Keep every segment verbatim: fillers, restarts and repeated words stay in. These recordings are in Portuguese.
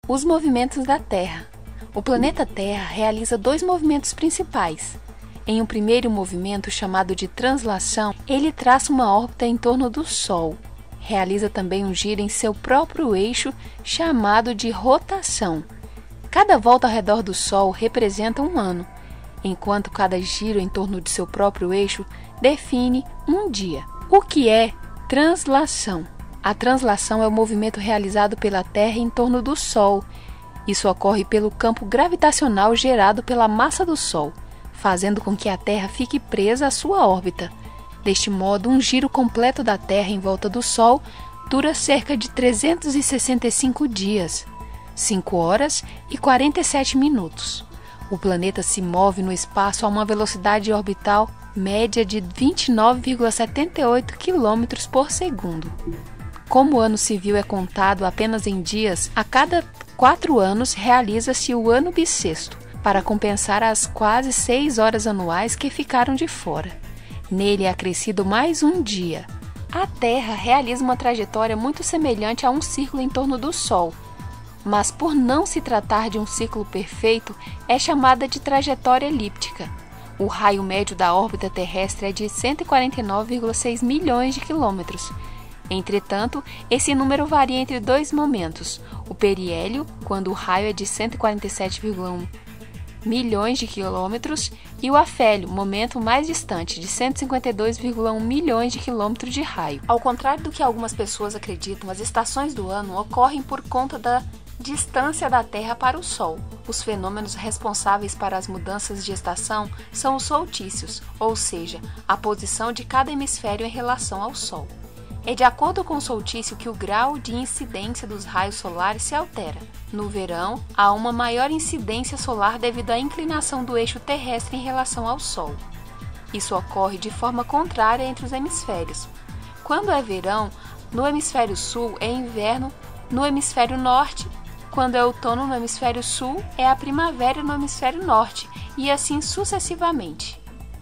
Os movimentos da Terra. O planeta Terra realiza dois movimentos principais. Em um primeiro movimento, chamado de translação, ele traça uma órbita em torno do Sol. Realiza também um giro em seu próprio eixo, chamado de rotação. Cada volta ao redor do Sol representa um ano, enquanto cada giro em torno de seu próprio eixo define um dia. O que é translação? A translação é o movimento realizado pela Terra em torno do Sol. Isso ocorre pelo campo gravitacional gerado pela massa do Sol, fazendo com que a Terra fique presa à sua órbita. Deste modo, um giro completo da Terra em volta do Sol dura cerca de trezentos e sessenta e cinco dias, cinco horas e quarenta e sete minutos. O planeta se move no espaço a uma velocidade orbital média de vinte e nove vírgula setenta e oito quilômetros por segundo. Como o ano civil é contado apenas em dias, a cada quatro anos realiza-se o ano bissexto, para compensar as quase seis horas anuais que ficaram de fora. Nele é acrescido mais um dia. A Terra realiza uma trajetória muito semelhante a um círculo em torno do Sol, mas por não se tratar de um círculo perfeito, é chamada de trajetória elíptica. O raio médio da órbita terrestre é de cento e quarenta e nove vírgula seis milhões de quilômetros. Entretanto, esse número varia entre dois momentos: o periélio, quando o raio é de cento e quarenta e sete vírgula um milhões de quilômetros, e o afélio, momento mais distante, de cento e cinquenta e dois vírgula um milhões de quilômetros de raio. Ao contrário do que algumas pessoas acreditam, as estações do ano ocorrem por conta da distância da Terra para o Sol. Os fenômenos responsáveis para as mudanças de estação são os solstícios, ou seja, a posição de cada hemisfério em relação ao Sol. É de acordo com o solstício que o grau de incidência dos raios solares se altera. No verão, há uma maior incidência solar devido à inclinação do eixo terrestre em relação ao Sol. Isso ocorre de forma contrária entre os hemisférios. Quando é verão, no hemisfério sul é inverno no hemisfério norte. Quando é outono no hemisfério sul, é a primavera no hemisfério norte, e assim sucessivamente.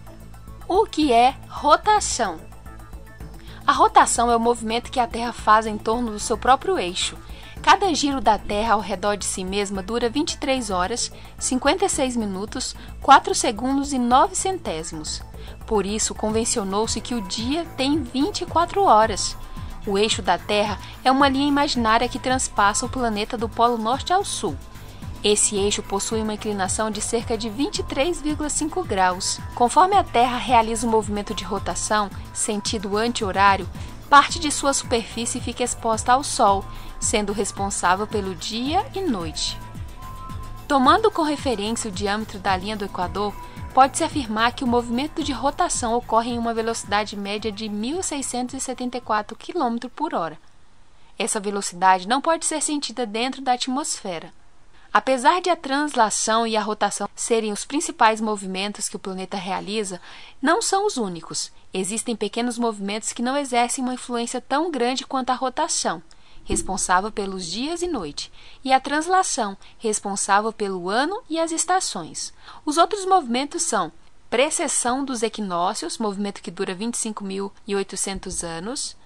O que é rotação? A rotação é o movimento que a Terra faz em torno do seu próprio eixo. Cada giro da Terra ao redor de si mesma dura vinte e três horas, cinquenta e seis minutos, quatro segundos e nove centésimos. Por isso, convencionou-se que o dia tem vinte e quatro horas. O eixo da Terra é uma linha imaginária que transpassa o planeta do polo norte ao sul. Esse eixo possui uma inclinação de cerca de vinte e três vírgula cinco graus. Conforme a Terra realiza um movimento de rotação, sentido anti-horário, parte de sua superfície fica exposta ao Sol, sendo responsável pelo dia e noite. Tomando como referência o diâmetro da linha do Equador, pode-se afirmar que o movimento de rotação ocorre em uma velocidade média de mil seiscentos e setenta e quatro quilômetros por hora. Essa velocidade não pode ser sentida dentro da atmosfera. Apesar de a translação e a rotação serem os principais movimentos que o planeta realiza, não são os únicos. Existem pequenos movimentos que não exercem uma influência tão grande quanto a rotação, responsável pelos dias e noite, e a translação, responsável pelo ano e as estações. Os outros movimentos são precessão dos equinócios, movimento que dura vinte e cinco mil e oitocentos anos,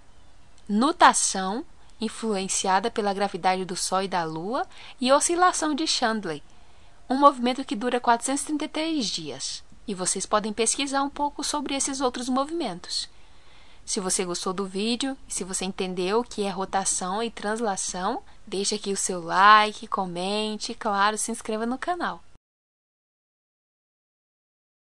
nutação, influenciada pela gravidade do Sol e da Lua, e oscilação de Chandler, um movimento que dura quatrocentos e trinta e três dias. E vocês podem pesquisar um pouco sobre esses outros movimentos. Se você gostou do vídeo, e se você entendeu o que é rotação e translação, deixe aqui o seu like, comente e, claro, se inscreva no canal.